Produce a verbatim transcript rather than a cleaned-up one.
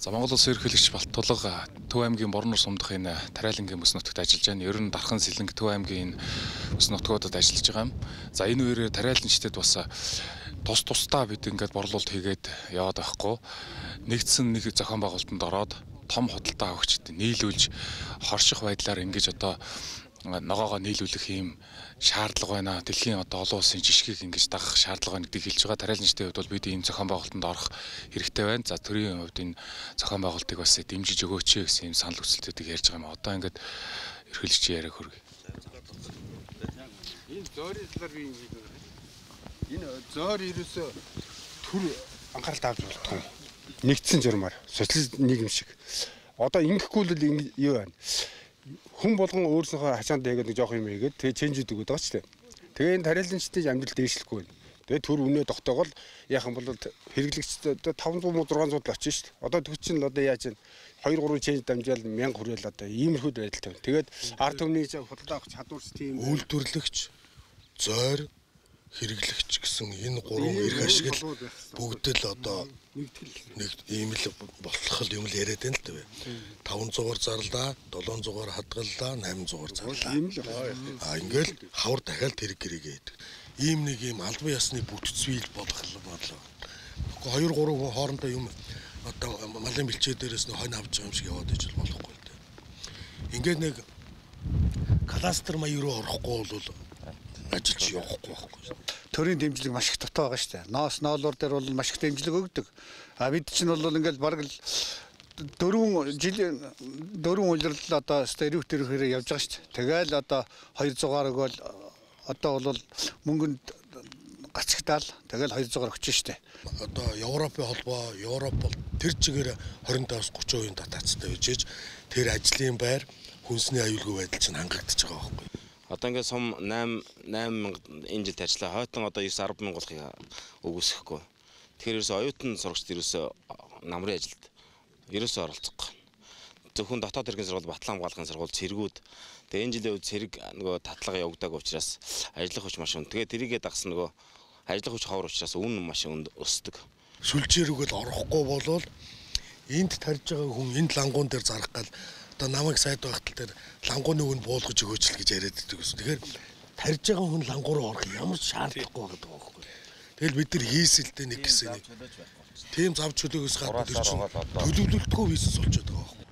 За Монгол Улсын ерөнхийлөгч Балтулга Төв аймгийн Борнор сумдахын Тариалангийн бүс нутагт ажиллаж байна. Ер нь Дархан Сэлэнг Төв аймгийн бүс нутгуудад ажиллаж байгаа юм. За энэ үеэр тариаланчдад бас тус тусдаа бид ингээд борлуулалт хийгээд яваад байхгүй. Нэгдсэн нэг зохион байгуулалтанд ороод том худалдаа авагчид нийлүүлж хорших байдлаар ингэж одоо ногоогоо нийлүүлэх юм шаардлага байна. Дэлхийн одоо олон улсын жишгийг ингэж дагах шаардлага байна гэдгийг хэлж байгаа. Тариаланчдын хувьд бол бид энэ зохион байгуулалтанд орох хэрэгтэй байна. За төрийн хувьд энэ зохион байгуулалтыг бас дэмжиж өгөөч гэсэн юм санал хүсэлтүүдийг ярьж байгаа юм. Одоо ингээд ерхийлэгч яриаг хөргөе. Энэ зөөрийн талаар би юм хэлээ. Энэ зөөр ерөөсө төр анхаарал тавьж болтгоо. Нэгдсэн журмаар социалист нийгэм шиг. Одоо ингэхгүй л юу байна. Хүн болгон өөрсөнөө хачаанд дэгээд нэг жоох юм ийгээд тэгээ ченж өгöd байгаа ч тийм. Тэгээ энэ тариаланчдын амьдрал дээшлэхгүй байна. Тэгээ төр үнэ тогтоогол яахан бол хэрэглэгчдэд таван зуун зургаан зуун л очиж шүү дээ. Одоо төгс чинь л одоо яаж вэ? хоёр гурван ченж дамжаал мянга хүрээл одоо иймэрхүү байдалтай. Тэгээд ард түмний худалдаа авах чадварч тийм үйлдвэрлэгч, зойр, хэрэглэгч гэсэн энэ гурван эрх ашиг л бүгд л одоо нэг ийм л болох юм л яриад байна л дээ. таван зуугаар зарлаа, долоон зуугаар хадгаллаа, найман зуугаар зарлаа. Аа ингээл хавар дахиад тэрэг гэрээгээ идэг. Ийм нэг ийм албан ёсны бүтцвил болох л бодлоо. Гэхдээ хоёр гурван хүн хоорондоо юм одоо малын бэлчээ дээрээс нь хонь авч байгаа юм шиг яваад иж болохгүй л дээ. Ингээд нэг кластер маяг руу орохгүй бол ажиллаж явахгүй байхгүй. Төрийн дэмжлэг маш их дутаа байгаа шүү дээ. Ноос ноолуур дээр бол маш их дэмжлэг өгдөг. А бид чинь бол ингээл бараг л дөрвөн жил дөрвөн улирал одоо стереот төрөөр явж байгаа шүү дээ. Тэгэл одоо хоёр зугаар өгөөл одоо бол мөнгөнд гацгтаал тэгэл хоёр зугаар өгч шүү дээ. Одоо Европын холбоо, Европ бол тэр чигээр двадцать тавиас тридцать хувийн татаацтай байж тэр ажлын байр хүнсний аюулгүй байдал чинь хангагдаж байгаа байхгүй. Одоо ингээд сум восемь мянга энэ жилд ажиллаа. Хойтон одоо девять десять мянга болохыг өгөөсөхгүй. Тэгэхээр ерөөсөө оюутан сурагчд ерөөсөө намрын ажилд ерөөсөө оролцохгүй. Зөвхөн дотоод хэргийн сургууль, Батлан хамгаалахын сургууль, цэргүүд. Тэгээ энэ жилийн үед цэрэг нөгөө татлага явагдаагүй учраас ажиллах хүч маш өндөр. Тэгээ тэрийгээ дагсан нөгөө ажиллах хүч ховор учраас үн маш өсдөг. Сүлжээрүүгэл орохгүй болвол энд тарж байгаа хүн энд лангуун дээр зарах гал одоо намайг сайд байхтал дээр лангууны үн буулгаж өгөөч л гэж яриад байдаг ус. Тэгэхээр тарж байгаа хүн лангуу руу орох ямар шаардлагагүй байдаг байхгүй. Тэгэл бид нар хийсэлтэй нэг гэсэн нэг тийм зав чөлөөгөөс гадна тэр чинь төлөвлөлтгүй бизнес болчиход байгаа байхгүй.